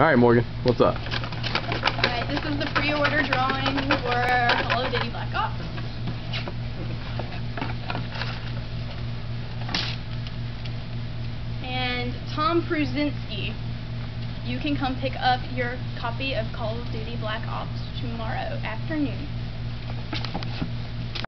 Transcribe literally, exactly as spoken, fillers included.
Alright, Morgan, what's up? Alright, this is the pre-order drawing for Call of Duty Black Ops. And Tom PRUZYNSKI, you can come pick up your copy of Call of Duty Black Ops tomorrow afternoon.